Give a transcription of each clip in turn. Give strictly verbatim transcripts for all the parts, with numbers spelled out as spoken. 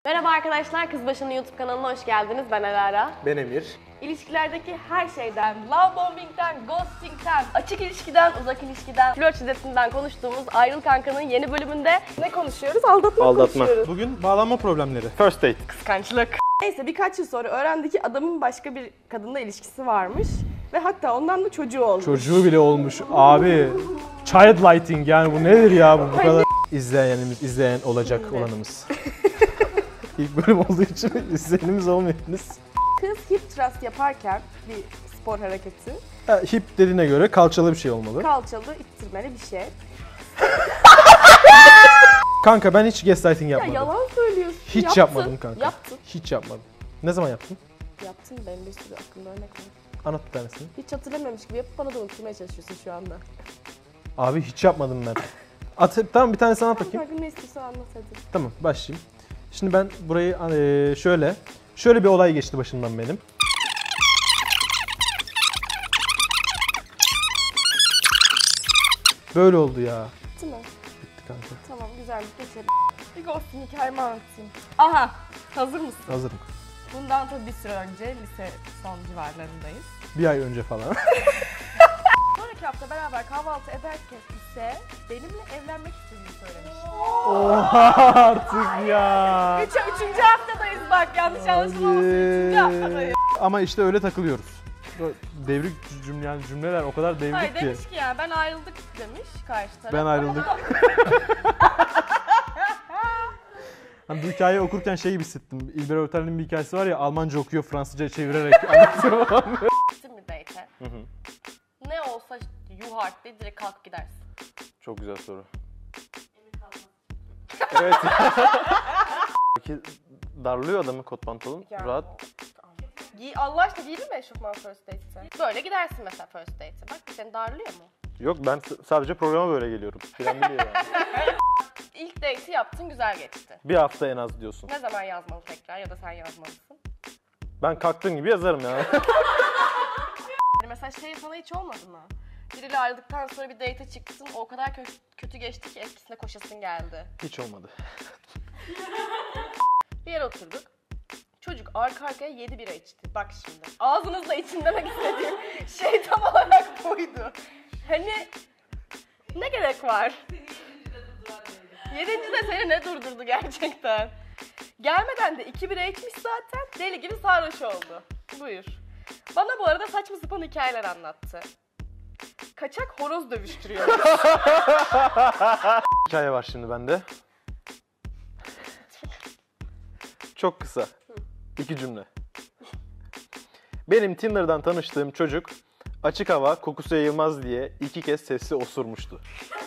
Merhaba arkadaşlar, Kızbaşı'nın YouTube kanalına hoş geldiniz. Ben Alara. Ben Emir. İlişkilerdeki her şeyden, love bombing'den, ghosting'den, açık ilişkiden, uzak ilişkiden, flört şiddetinden konuştuğumuz Ayrıl Kanka'nın yeni bölümünde ne konuşuyoruz? Aldatma, Aldatma. konuşuyoruz. Bugün bağlanma problemleri. First date. Kıskançlık. Neyse birkaç yıl sonra öğrendik ki adamın başka bir kadınla ilişkisi varmış. Ve hatta ondan da çocuğu olmuş. Çocuğu bile olmuş. Abi child lighting yani bu nedir ya bu bu kadar. İzleyenimiz, izleyen olacak olanımız. İlk bölüm olduğu için izleyenimiz olmayınız. Kız hip thrust yaparken bir spor hareketi. Ha, hip dediğine göre kalçalı bir şey olmalı. Kalçalı, ittirmeli bir şey. Kanka ben hiç gaslighting yapmadım. Ya yalan söylüyorsun. Hiç Yaptın. yapmadım kanka. Yaptın. Hiç yapmadım. Ne zaman yaptın? Yaptın, benim bir sürü aklımda örnek var. Anlat bir tanesini. Hiç hatırlamamış gibi yapıp bana da unutturmaya çalışıyorsun şu anda. Abi hiç yapmadım ben. At, tamam bir tanesini anlat bakayım. Kanka ne istiyorsan anlat hadi. Tamam başlayayım. Şimdi ben burayı e, şöyle, şöyle bir olay geçti başımdan benim. Böyle oldu ya. Bitti mi? Bitti kanka. Tamam güzel geçelim. Bir ghosting hikayemi anlatayım. Aha! Hazır mısın? Hazırım. Bundan tabii bir süre önce lise son civarlarındayız. Bir ay önce falan. Sonraki hafta beraber kahvaltı ederken ise benimle evlenmek istediğini söylemiş. Oha artık ya. Üç, üçüncü haftadayız bak, yanlış anlaşılmasın. Üçüncü haftadayız. Ama işte öyle takılıyoruz. Devrik cümle, yani cümleler o kadar devrik Hayır ki. demiş ki yani ben ayrıldık demiş karşı taraf. Ben ayrıldık. Hani bu hikayeyi okurken şey gibi hissettim. İlber Ortaylı'nın bir hikayesi var ya, Almanca okuyor, Fransızca çevirerek anlatıyor falan. Gittin mi date'e? Ne olsa you hard diye direkt kalkıp gidersin. Çok güzel soru. Evet. Peki darlıyor adamı kot pantolon. Ya. Rahat. Giy, Allah aşkına giyilir mi eşofman first date'e? Böyle gidersin mesela first date'e. Bak seni darlıyor mu? Yok ben s- sadece programa böyle geliyorum. Falan değil yani. İlk date'i yaptın, güzel geçti. Bir hafta en az diyorsun. Ne zaman yazmalı tekrar ya da sen yazmalısın? Ben kalktığın gibi yazarım yani. Mesela şey sana hiç olmadı mı? Biriyle ayrıldıktan sonra bir date'e çıktın, o kadar kö- kötü geçti ki eskisine koşasın geldi. Hiç olmadı. Bir yere oturduk. Çocuk arka arkaya yedi bira içti. Bak şimdi. Ağzınızla için demek istediğim şey tam olarak buydu. Hani ne gerek var? Yedinci de seni ne durdurdu gerçekten? Gelmeden de iki bira içmiş zaten. Deli gibi sarhoş oldu. Buyur. Bana bu arada saçma sapan hikayeler anlattı. Kaçak horoz dövüştürüyor. Hikaye var şimdi bende. Çok kısa. İki cümle. Benim Tinder'dan tanıştığım çocuk açık hava kokusu yayılmaz diye iki kez sesli osurmuştu.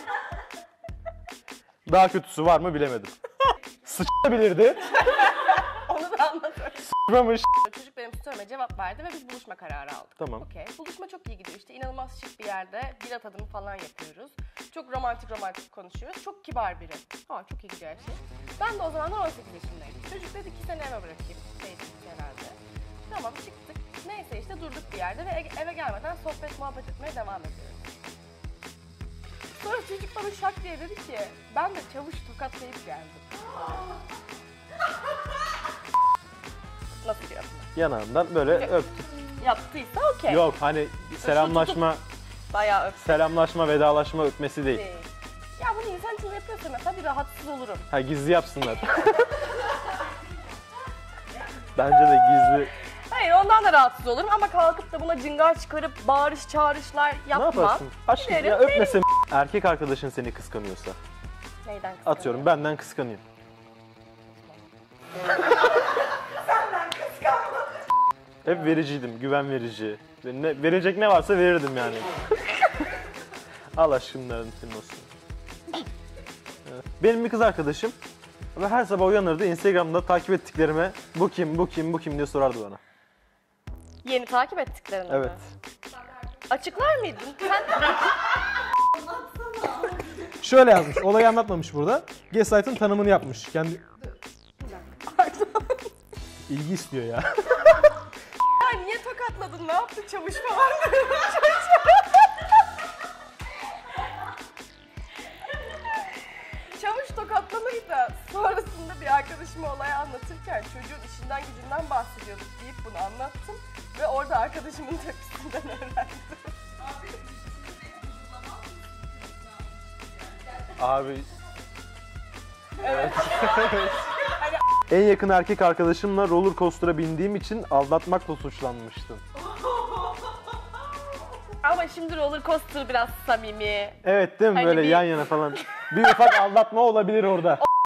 Daha kötüsü var mı bilemedim. Sıçabilirdi. Onu da anlatıyorum. Sıçmamış. Çocuk benim story'ime cevap verdi ve biz buluşma kararı aldık. Tamam. Okey. Buluşma çok iyi gidiyor. İşte inanılmaz şık bir yerde bira tadımı falan yapıyoruz. Çok romantik romantik konuşuyoruz. Çok kibar biri. Ha çok iyi gidiyor her şey. Ben de o zamanlar on sekiz yaşındaydım. Çocuk dedi ki seni eve bırakayım. Değişik herhalde. Tamam çıktık. Neyse işte durduk bir yerde ve e- eve gelmeden sohbet muhabbet etmeye devam ediyoruz. Sonra çocuk bana şak diye dedi ki ben de çavuş tokatlayıp geldim. Nasıl diyor? Yanağından böyle öptük. Yaptıysa okey. Yok hani selamlaşma, Bayağı öptü. selamlaşma, vedalaşma öpmesi değil. Değil. Ya bunu insan için yapıyorsa mesela bir rahatsız olurum. Ha gizli yapsınlar. Bence de gizli. Hayır ondan da rahatsız olurum ama kalkıp da buna cıngar çıkarıp bağırış çağrışlar yapmam. Ne yaparsın? Aşkım Giderim, ya öpmese erkek arkadaşın seni kıskanıyorsa. Neyden kıskanıyor? Atıyorum benden kıskanıyor. Senden kıskandım. Hep vericiydim, güven verici. Ne, verecek ne varsa verirdim yani. Al aşkımların senin olsun. Evet. Benim bir kız arkadaşım ve her sabah uyanırdı Instagram'da takip ettiklerime bu kim, bu kim, bu kim diye sorardı bana. Yeni takip ettiklerini Evet. mi? Açıklar mıydın? Sen... Şöyle yazmış, olayı anlatmamış burada. Gaslight'ın tanımını yapmış. Kendi... İlgi istiyor ya. Ya niye tokatladın? Ne yaptın? Çavuş falan. Çavuş tokatladı. yaşamayı da sonrasında bir arkadaşıma olayı anlatırken çocuğun işinden gücünden bahsediyorduk deyip bunu anlattım. Ve orada arkadaşımın tepkisinden öğrendim. Abi Evet. en yakın erkek arkadaşımla roller coaster'a bindiğim için aldatmakla suçlanmıştım. Ama şimdi roller coaster biraz samimi. Evet değil mi? Hani Böyle bir- yan yana falan. Bir ufak aldatma olabilir orada.